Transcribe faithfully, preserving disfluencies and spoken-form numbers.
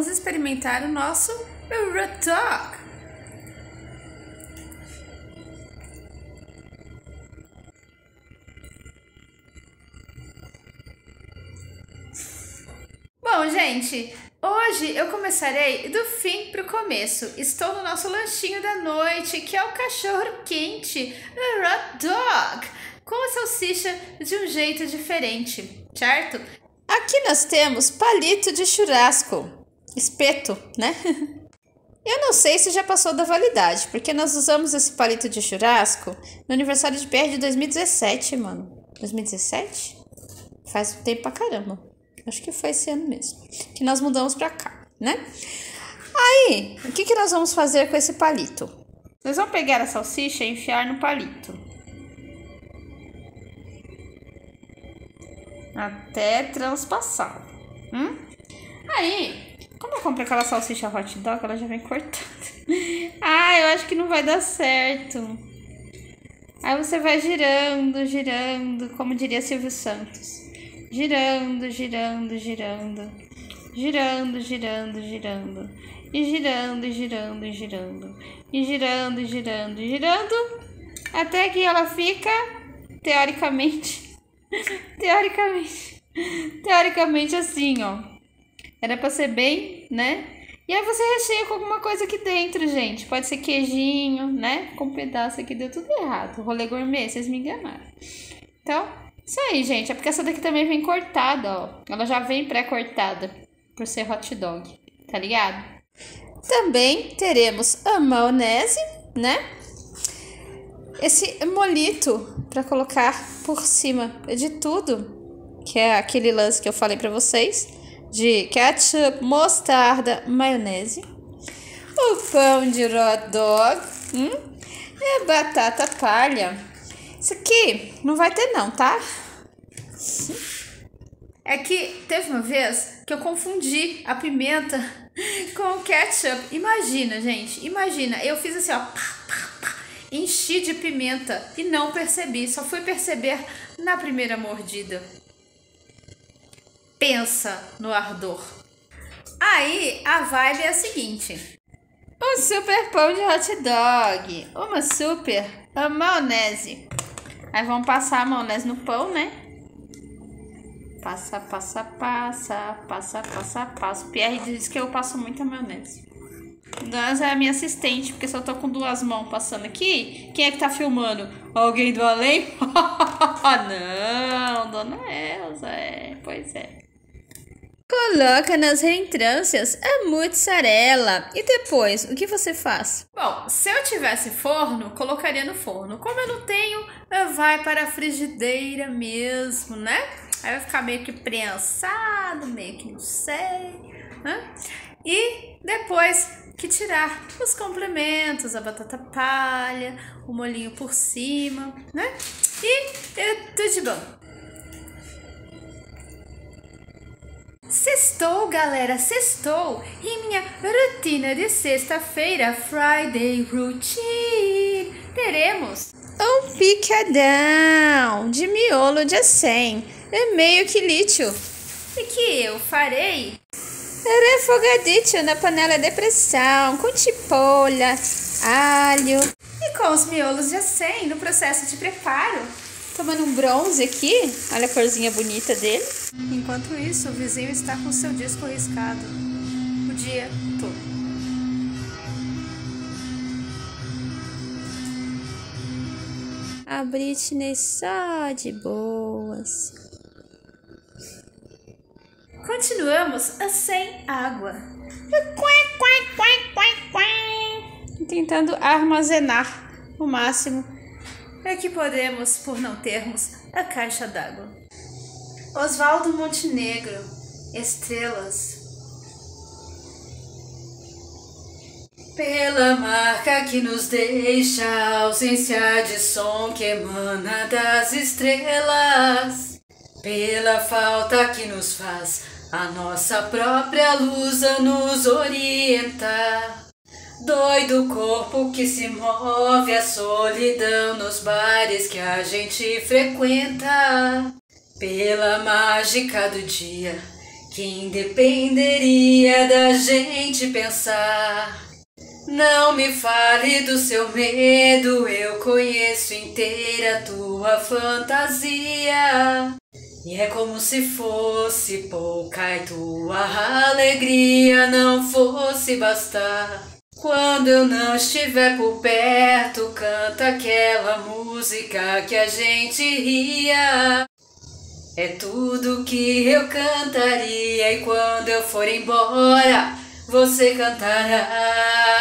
vamos experimentar o nosso hot dog. Bom, gente, hoje eu começarei do fim para o começo. Estou no nosso lanchinho da noite, que é o cachorro quente, o hot dog, com a salsicha de um jeito diferente, certo? Aqui nós temos palito de churrasco, espeto, né? Eu não sei se já passou da validade, porque nós usamos esse palito de churrasco no aniversário de Pierre de dois mil e dezessete, mano. dois mil e dezessete? Faz tempo pra caramba. Acho que foi esse ano mesmo que nós mudamos pra cá, né? Aí, o que que nós vamos fazer com esse palito? Nós vamos pegar a salsicha e enfiar no palito. Até transpassar. Hum? Aí, como eu comprei aquela salsicha hot dog, ela já vem cortada. Ah, eu acho que não vai dar certo. Aí você vai girando, girando, como diria Silvio Santos. Girando, girando, girando, girando, girando, girando, e girando, girando, girando, e girando, girando, girando, até que ela fica, teoricamente, teoricamente, teoricamente assim, ó. Era pra ser bem, né? E aí você recheia com alguma coisa aqui dentro, gente. Pode ser queijinho, né? Com um pedaço aqui, deu tudo errado. Rolê gourmet, vocês me enganaram. Então... isso aí, gente. É porque essa daqui também vem cortada, ó. Ela já vem pré-cortada por ser hot dog, tá ligado? Também teremos a maionese, né? Esse molito pra colocar por cima de tudo, que é aquele lance que eu falei pra vocês, de ketchup, mostarda, maionese. O pão de hot dog, hum? E batata palha. Isso aqui não vai ter não, tá? É que teve uma vez que eu confundi a pimenta com o ketchup. Imagina, gente, imagina. Eu fiz assim, ó, pá, pá, pá, enchi de pimenta e não percebi. Só fui perceber na primeira mordida. Pensa no ardor. Aí, a vibe é a seguinte. Um super pão de hot dog. Uma super maionese. Aí vamos passar a maionese no pão, né? Passa, passa, passa, passa, passa, passa. O Pierre diz que eu passo muita maionese. Dona é a minha assistente, porque se eu tô com duas mãos passando aqui, quem é que tá filmando? Alguém do além? Não, Dona Elza, é, pois é. Coloca nas reentrâncias a mussarela. E depois, o que você faz? Bom, se eu tivesse forno, colocaria no forno. Como eu não tenho, vai para a frigideira mesmo, né? Aí vai ficar meio que prensado, meio que não sei, né? E depois que tirar os complementos, a batata palha, o molhinho por cima, né? E é tudo de bom. Sextou, galera, sextou! E minha rotina de sexta-feira, Friday Routine, teremos um picadão de miolo de acém, é meio que lítio, e que eu farei refogadinho na panela de pressão, com cipolla, alho e com os miolos de acém no processo de preparo. Tomando um bronze aqui, olha a corzinha bonita dele. Enquanto isso, o vizinho está com seu disco riscado o dia todo. A Britney só de boas. Continuamos sem água. Tentando armazenar o máximo é que podemos, por não termos a caixa d'água. Oswaldo Montenegro, Estrelas. Pela marca que nos deixa, a ausência de som que emana das estrelas. Pela falta que nos faz, a nossa própria luz a nos orienta. Doido corpo que se move, a solidão nos bares que a gente frequenta. Pela mágica do dia Quem dependeria da gente pensar? Não me fale do seu medo, eu conheço inteira tua fantasia. E é como se fosse pouca e tua alegria não fosse bastar. Quando eu não estiver por perto, canta aquela música que a gente ria. É tudo que eu cantaria e quando eu for embora, você cantará.